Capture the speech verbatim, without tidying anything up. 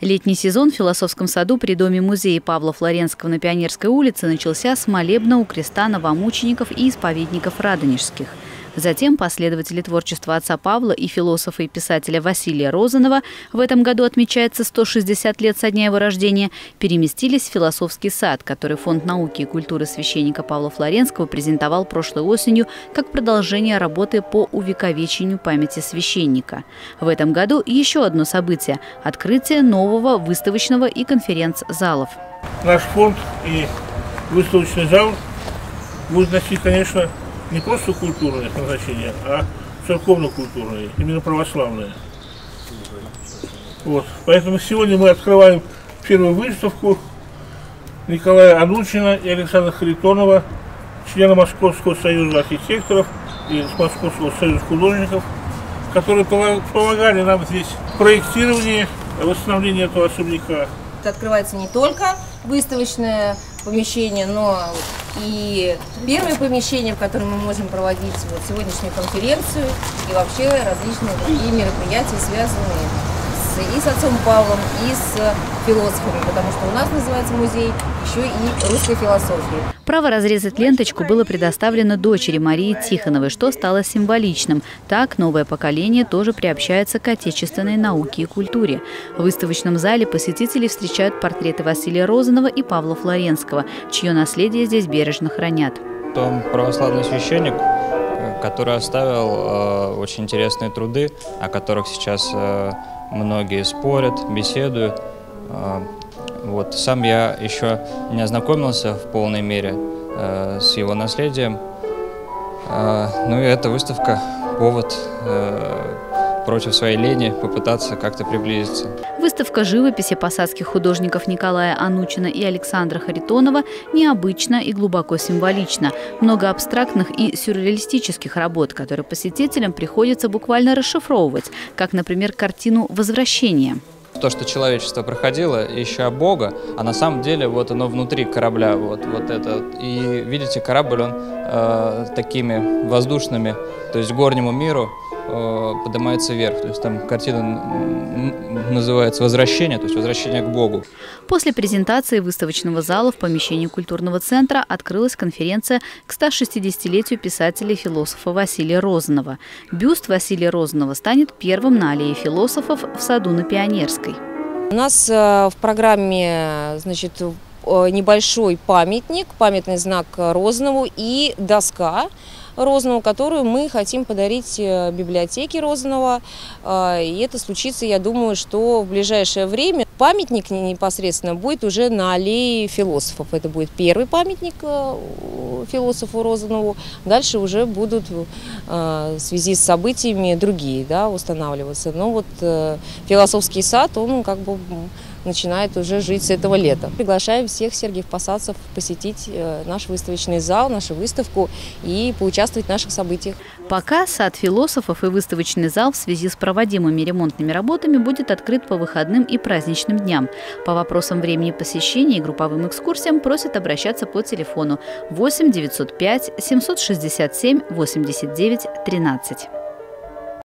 Летний сезон в Философском саду при доме-музее Павла Флоренского на Пионерской улице начался с молебна у креста новомучеников и исповедников радонежских. Затем последователи творчества отца Павла и философа и писателя Василия Розанова, в этом году отмечается сто шестьдесят лет со дня его рождения, переместились в Философский сад, который Фонд науки и культуры священника Павла Флоренского презентовал прошлой осенью как продолжение работы по увековечению памяти священника. В этом году еще одно событие – открытие нового выставочного и конференц-залов. Наш фонд и выставочный зал будет носить, конечно, не просто культурное назначение, а церковно-культурное, именно православное. Вот. Поэтому сегодня мы открываем первую выставку Николая Анучина и Александра Харитонова, члена Московского союза архитекторов и Московского союза художников, которые помогали нам здесь в проектировании, восстановлении этого особняка. Открывается не только выставочное помещение, но и первое помещение, в котором мы можем проводить вот сегодняшнюю конференцию и вообще различные другие мероприятия, связанные с, и с отцом Павлом, и с философами, потому что у нас называется музей еще и русской философии. Право разрезать ленточку было предоставлено дочери Марии Тихоновой, что стало символичным. Так, новое поколение тоже приобщается к отечественной науке и культуре. В выставочном зале посетителей встречают портреты Василия Розанова и Павла Флоренского, чье наследие здесь бережно хранят. Он православный священник, который оставил э, очень интересные труды, о которых сейчас э, многие спорят, беседуют. Э, Вот. Сам я еще не ознакомился в полной мере э, с его наследием. Э, ну и эта выставка – повод э, против своей лени попытаться как-то приблизиться. Выставка живописи посадских художников Николая Анучина и Александра Харитонова необычна и глубоко символична. Много абстрактных и сюрреалистических работ, которые посетителям приходится буквально расшифровывать, как, например, картину «Возвращение». То, что человечество проходило, ища Бога, а на самом деле вот оно внутри корабля, вот, вот это. И видите, корабль, он э, такими воздушными, то есть горнему миру э, поднимается вверх. То есть там картина называется «Возвращение», то есть «Возвращение к Богу». После презентации выставочного зала в помещении культурного центра открылась конференция к стошестидесятилетию писателя и философа Василия Розанова. Бюст Василия Розанова станет первым на аллее философов в саду на Пионерской. У нас в программе, значит, небольшой памятник, памятный знак Розанову и доска Розанову, которую мы хотим подарить библиотеке Розанова. И это случится, я думаю, что в ближайшее время. Памятник непосредственно будет уже на аллее философов. Это будет первый памятник философу Розанову. Дальше уже будут в связи с событиями другие, да, устанавливаться. Но вот философский сад, он как бы начинает уже жить с этого лета. Приглашаем всех сергиев-посадцев посетить наш выставочный зал, нашу выставку и поучаствовать в наших событиях. Пока сад философов и выставочный зал в связи с проводимыми ремонтными работами будет открыт по выходным и праздничным дням. По вопросам времени посещения и групповым экскурсиям просят обращаться по телефону восемь девятьсот пять семьсот шестьдесят семь восемьдесят девять тринадцать.